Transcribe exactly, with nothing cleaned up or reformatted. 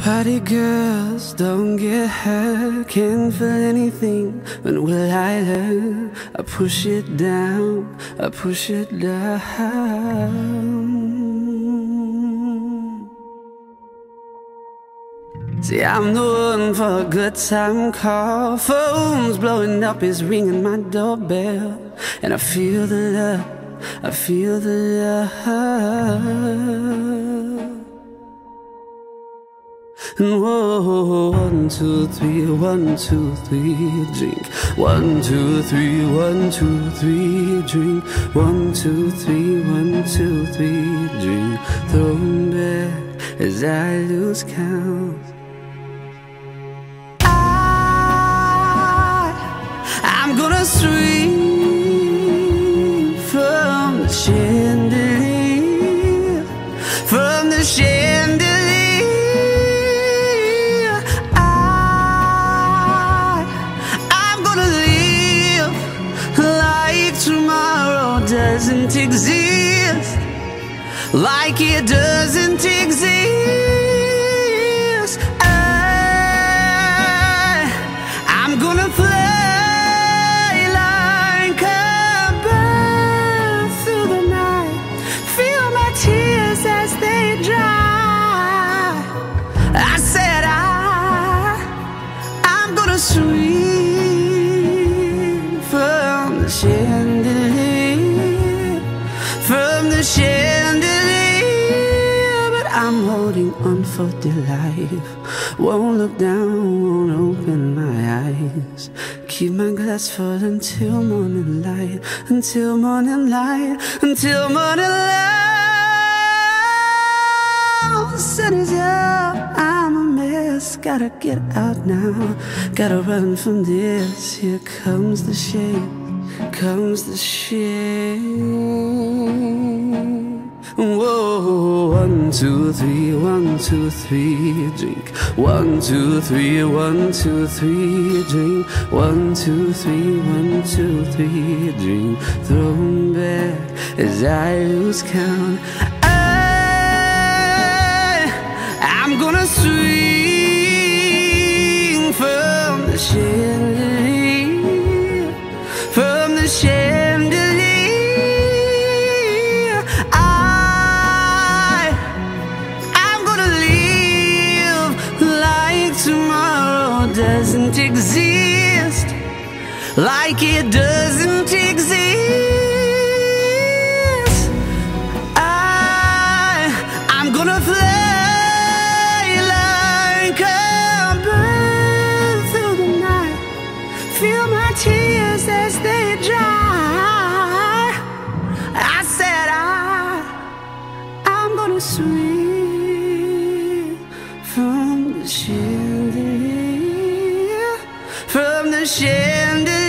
Party girls don't get hurt, can't feel anything. When will I learn? I push it down, I push it down. See, I'm the one for a good time call. Phone's blowing up, it's ringing my doorbell. And I feel the love, I feel the love. And whoa, one, two, three, one, two, three, drink. One, two, three, one, two, three, drink. One, two, three, one, two, three, drink. Throw 'em back as I lose count. I, I'm gonna swing from the chandelier, from the chandelier. Tomorrow doesn't exist, like it doesn't exist. I, I'm gonna fly like a bird through the night, feel my tears as they dry. I said I, I'm gonna swing from the chandelier, from the chandelier. But I'm holding on for dear life, won't look down, won't open my eyes. Keep my glass full until morning light, until morning light, until morning light. The sun is up, I'm a mess, gotta get out now, gotta run from this. Here comes the shade, comes the shame. Whoa, one, two, three, one, two, three, drink. One, two, three, one, two, three, drink. One, two, three, one, two, three, drink. Throw 'em back as I lose count. I, I'm gonna swing from the chandelier, from the chandelier. I, I'm gonna live like tomorrow doesn't exist, like it doesn't exist. I, I'm gonna fly like a bird through the night, feel my tears as they dry. I said I, I'm gonna swing from the chandelier, from the chandelier.